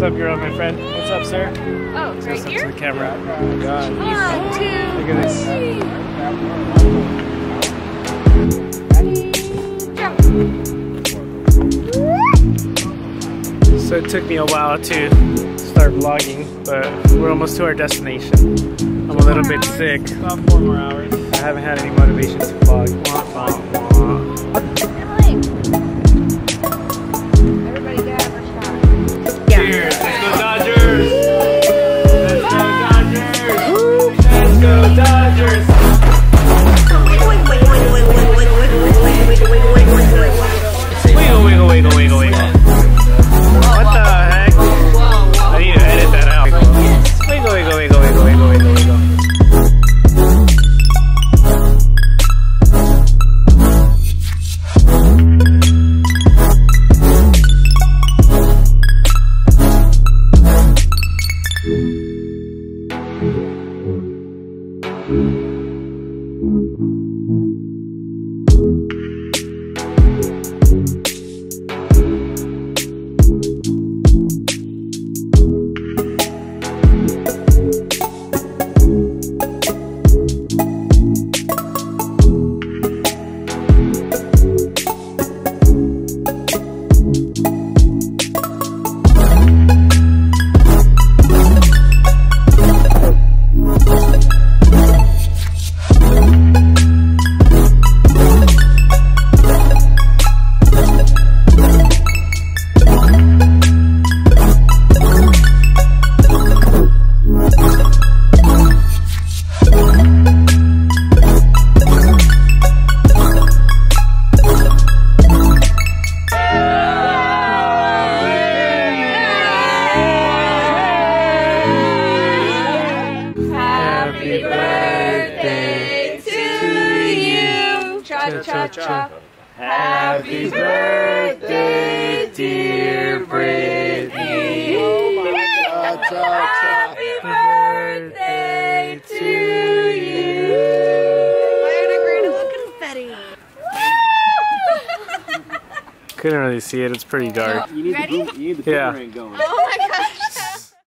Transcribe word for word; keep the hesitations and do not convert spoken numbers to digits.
What's up, girl, my friend? What's up, sir? Oh, right What's here? up to the camera? Oh, God. One, two, Look at this. three. Jump. So it took me a while to start vlogging, but we're almost to our destination. I'm a little bit sick. About four more hours. I haven't had any motivation to vlog. Wah, wah, wah. Everybody get out of our shot. Cheers! Let's go Dodgers! Let's go Dodgers! Let's go Dodgers! Wiggle, wiggle, wiggle, wiggle, wiggle. What the heck? I need to edit that out. Wiggle, wiggle, wiggle, wiggle, wiggle, wiggle, wiggle. Happy birthday to you. Cha cha cha. Happy birthday, dear Britanni. Oh my God. Happy birthday to you. Biodegradable confetti. Couldn't really see it, it's pretty dark. You need Ready? the, you need the Yeah. boomerang going. Oh